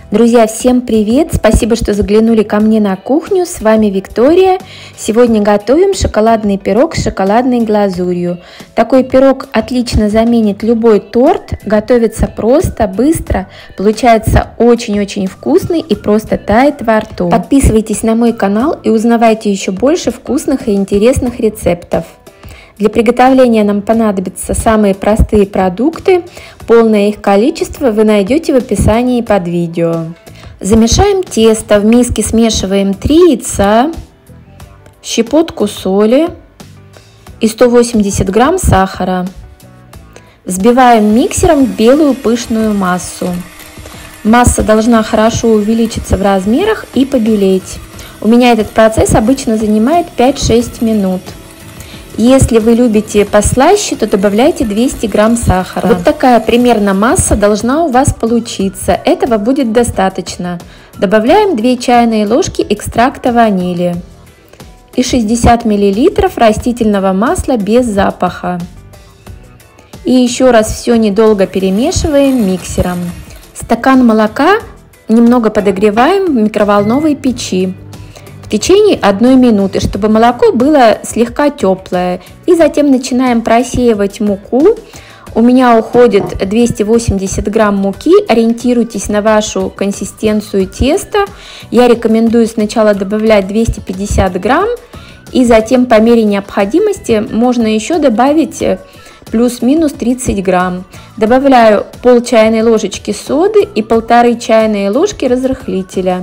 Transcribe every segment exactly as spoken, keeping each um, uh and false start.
Друзья, всем привет! Спасибо, что заглянули ко мне на кухню. С вами Виктория. Сегодня готовим шоколадный пирог с шоколадной глазурью. Такой пирог отлично заменит любой торт. Готовится просто, быстро. Получается очень-очень вкусный и просто тает во рту. Подписывайтесь на мой канал и узнавайте еще больше вкусных и интересных рецептов. Для приготовления нам понадобятся самые простые продукты. Полное их количество вы найдете в описании под видео. Замешаем тесто. В миске смешиваем три яйца, щепотку соли и сто восемьдесят грамм сахара. Взбиваем миксером белую пышную массу. Масса должна хорошо увеличиться в размерах и побелеть. У меня этот процесс обычно занимает пять-шесть минут. Если вы любите послаще, то добавляйте двести грамм сахара. Вот такая примерно масса должна у вас получиться. Этого будет достаточно. Добавляем две чайные ложки экстракта ванили и шестьдесят миллилитров растительного масла без запаха. И еще раз все недолго перемешиваем миксером. Стакан молока немного подогреваем в микроволновой печи в течение одной минуты, чтобы молоко было слегка теплое. И затем начинаем просеивать муку. У меня уходит двести восемьдесят грамм муки. Ориентируйтесь на вашу консистенцию теста. Я рекомендую сначала добавлять двести пятьдесят грамм, и затем по мере необходимости можно еще добавить плюс-минус тридцать грамм. Добавляю пол чайной ложечки соды и полторы чайные ложки разрыхлителя.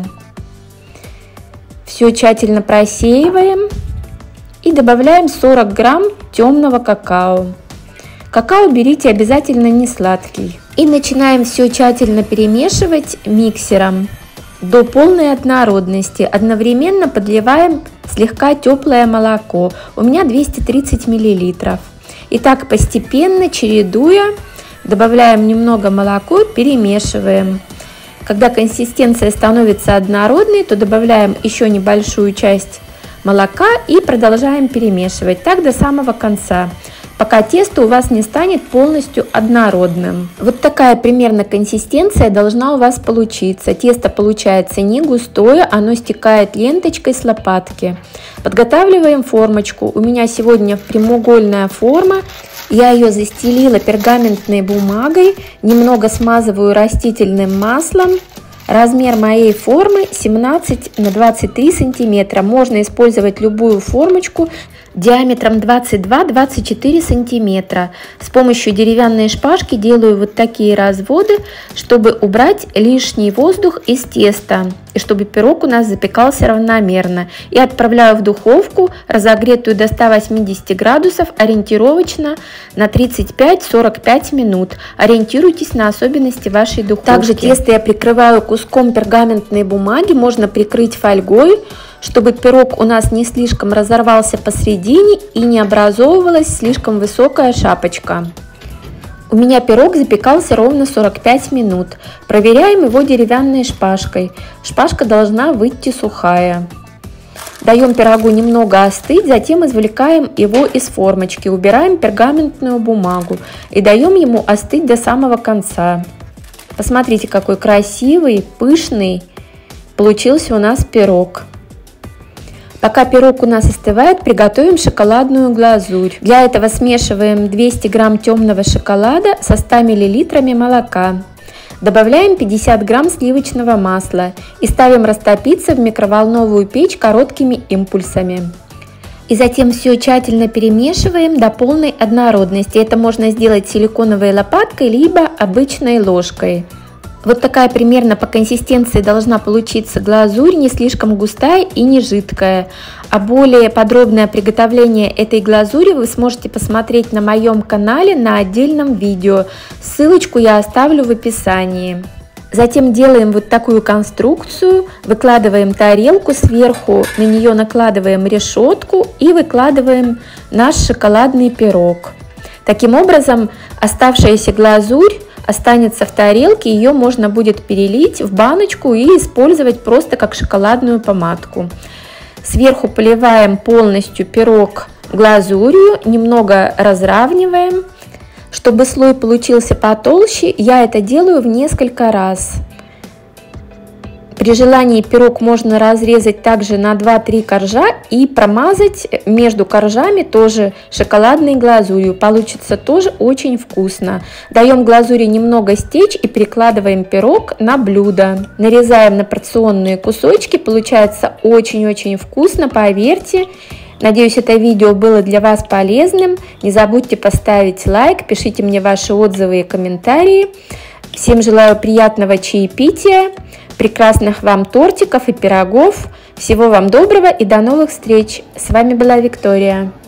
Все тщательно просеиваем и добавляем сорок грамм темного какао. Какао берите обязательно не сладкий. И начинаем все тщательно перемешивать миксером до полной однородности. Одновременно подливаем слегка теплое молоко. У меня двести тридцать миллилитров. И так постепенно, чередуя, добавляем немного молока, перемешиваем. Когда консистенция становится однородной, то добавляем еще небольшую часть молока и продолжаем перемешивать так до самого конца, пока тесто у вас не станет полностью однородным. Вот такая примерно консистенция должна у вас получиться. Тесто получается не густое, оно стекает ленточкой с лопатки. Подготавливаем формочку. У меня сегодня прямоугольная форма. Я ее застелила пергаментной бумагой, немного смазываю растительным маслом. Размер моей формы семнадцать на двадцать три сантиметра. Можно использовать любую формочку диаметром двадцать два — двадцать четыре сантиметра. С помощью деревянной шпажки делаю вот такие разводы, чтобы убрать лишний воздух из теста и чтобы пирог у нас запекался равномерно. И отправляю в духовку, разогретую до ста восьмидесяти градусов, ориентировочно на тридцать пять — сорок пять минут. Ориентируйтесь на особенности вашей духовки. Также тесто я прикрываю куском пергаментной бумаги, можно прикрыть фольгой, чтобы пирог у нас не слишком разорвался посередине и не образовывалась слишком высокая шапочка. У меня пирог запекался ровно сорок пять минут. Проверяем его деревянной шпажкой. Шпажка должна выйти сухая. Даем пирогу немного остыть, затем извлекаем его из формочки, убираем пергаментную бумагу и даем ему остыть до самого конца. Посмотрите, какой красивый, пышный получился у нас пирог. Пока пирог у нас остывает, приготовим шоколадную глазурь. Для этого смешиваем двести грамм темного шоколада со ста миллилитрами молока. Добавляем пятьдесят грамм сливочного масла и ставим растопиться в микроволновую печь короткими импульсами. И затем все тщательно перемешиваем до полной однородности. Это можно сделать силиконовой лопаткой либо обычной ложкой. Вот такая примерно по консистенции должна получиться глазурь, не слишком густая и не жидкая. А более подробное приготовление этой глазури вы сможете посмотреть на моем канале на отдельном видео. Ссылочку я оставлю в описании. Затем делаем вот такую конструкцию, выкладываем тарелку, сверху на нее накладываем решетку и выкладываем наш шоколадный пирог. Таким образом, оставшаяся глазурь останется в тарелке, ее можно будет перелить в баночку и использовать просто как шоколадную помадку. Сверху поливаем полностью пирог глазурью, немного разравниваем. Чтобы слой получился потолще, я это делаю в несколько раз. При желании пирог можно разрезать также на два-три коржа и промазать между коржами тоже шоколадной глазурью. Получится тоже очень вкусно. Даем глазури немного стечь и перекладываем пирог на блюдо. Нарезаем на порционные кусочки. Получается очень-очень вкусно, поверьте. Надеюсь, это видео было для вас полезным. Не забудьте поставить лайк, пишите мне ваши отзывы и комментарии. Всем желаю приятного чаепития, прекрасных вам тортиков и пирогов. Всего вам доброго и до новых встреч. С вами была Виктория.